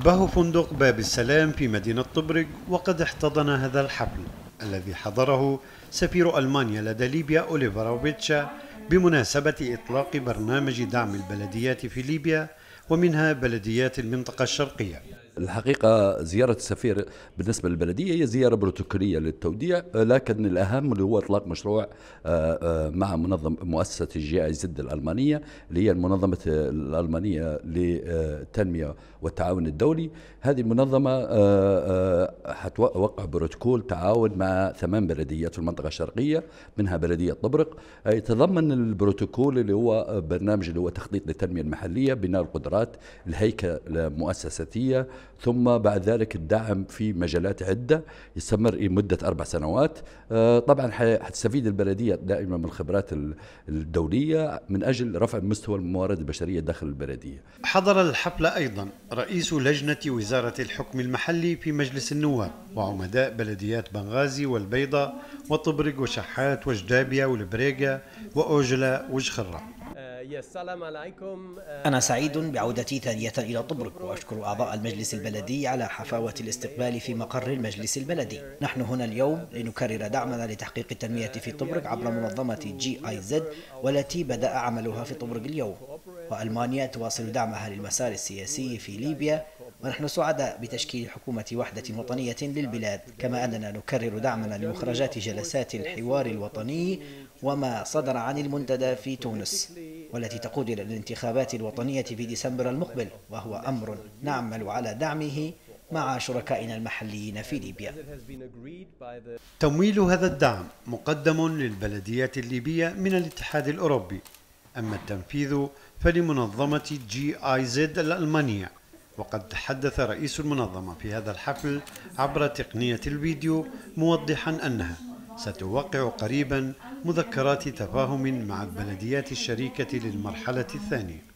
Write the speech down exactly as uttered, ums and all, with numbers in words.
به فندق باب السلام في مدينة طبرق، وقد احتضن هذا الحفل الذي حضره سفير ألمانيا لدى ليبيا أوليفر روبيتشا بمناسبة إطلاق برنامج دعم البلديات في ليبيا ومنها بلديات المنطقة الشرقية. الحقيقة زيارة السفير بالنسبة للبلدية هي زيارة بروتوكولية للتوديع، لكن الأهم اللي هو إطلاق مشروع مع منظم مؤسسة الجي آي زد الألمانية اللي هي المنظمة الألمانية للتنمية والتعاون الدولي. هذه المنظمة حتوقع بروتوكول تعاون مع ثمان بلديات في المنطقة الشرقية منها بلدية طبرق. يتضمن البروتوكول اللي هو برنامج اللي هو تخطيط للتنمية المحلية، بناء القدرات، الهيكلة المؤسساتية، ثم بعد ذلك الدعم في مجالات عدة يستمر لمدة أربع سنوات. طبعا حتستفيد البلدية دائما من الخبرات الدولية من أجل رفع مستوى الموارد البشرية داخل البلدية. حضر الحفل أيضا رئيس لجنة وزارة الحكم المحلي في مجلس النواب وعمداء بلديات بنغازي والبيضة وطبرق وشحات وجدابية والبريقة وأوجلة وجخرة. أنا سعيد بعودتي ثانية إلى طبرق، وأشكر أعضاء المجلس البلدي على حفاوة الاستقبال في مقر المجلس البلدي. نحن هنا اليوم لنكرر دعمنا لتحقيق التنمية في طبرق عبر منظمة جي آي زد، والتي بدأ عملها في طبرق اليوم، وألمانيا تواصل دعمها للمسار السياسي في ليبيا، ونحن سعداء بتشكيل حكومة وحدة وطنية للبلاد، كما أننا نكرر دعمنا لمخرجات جلسات الحوار الوطني وما صدر عن المنتدى في تونس، والتي تقود إلى الانتخابات الوطنية في ديسمبر المقبل، وهو أمر نعمل على دعمه مع شركائنا المحليين في ليبيا. تمويل هذا الدعم مقدم للبلديات الليبية من الاتحاد الأوروبي، أما التنفيذ فلمنظمة جي آي زد الألمانية. وقد تحدث رئيس المنظمة في هذا الحفل عبر تقنية الفيديو موضحا أنها ستوقع قريبا مذكرات تفاهم مع البلديات الشريكة للمرحلة الثانية.